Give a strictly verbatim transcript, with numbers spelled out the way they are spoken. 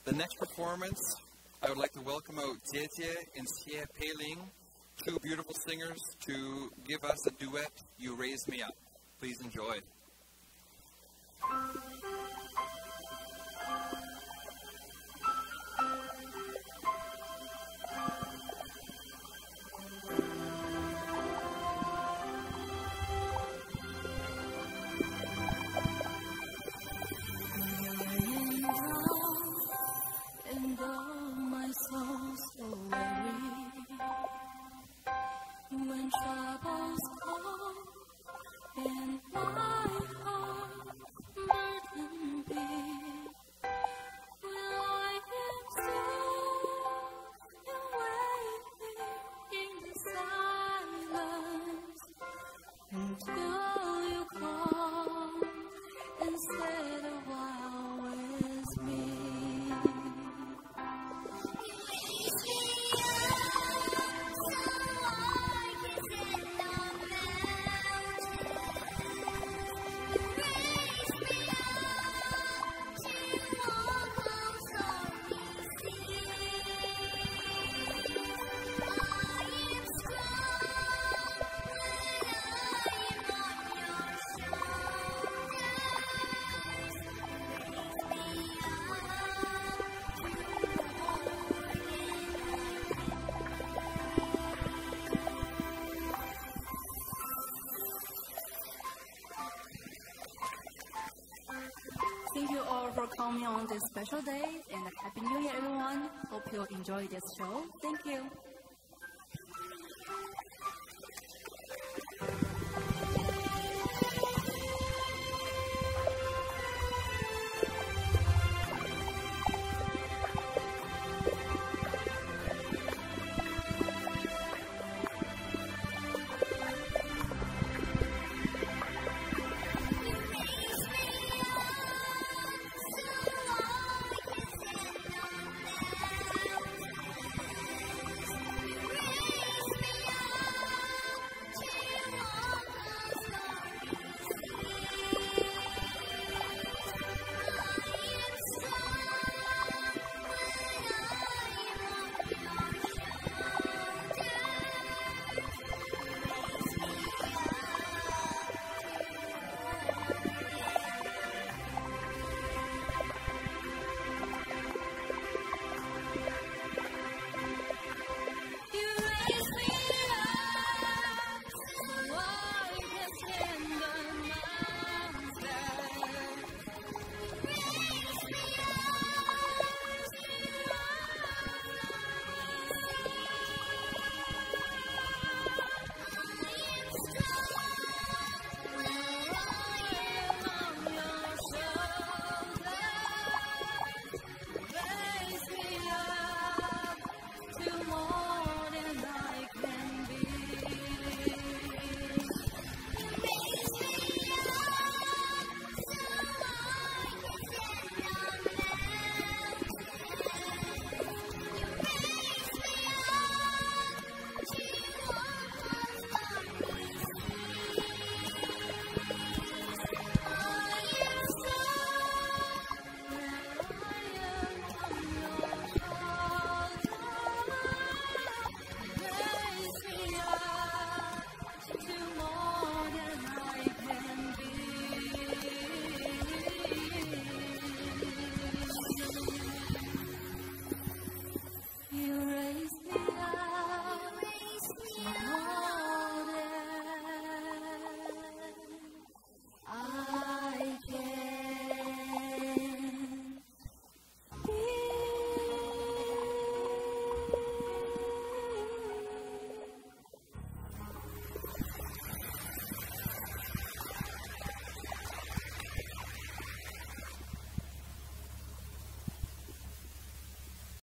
The next performance, I would like to welcome out Jie Jie and Xie Peiling, two beautiful singers, to give us a duet, You Raise Me Up. Please enjoy. When troubles come in my heart, burden be, will I am still and wait in the silence until you come and stay a while with me. Thank you all for coming on this special day, and Happy New Year, everyone. Hope you enjoy this show. Thank you.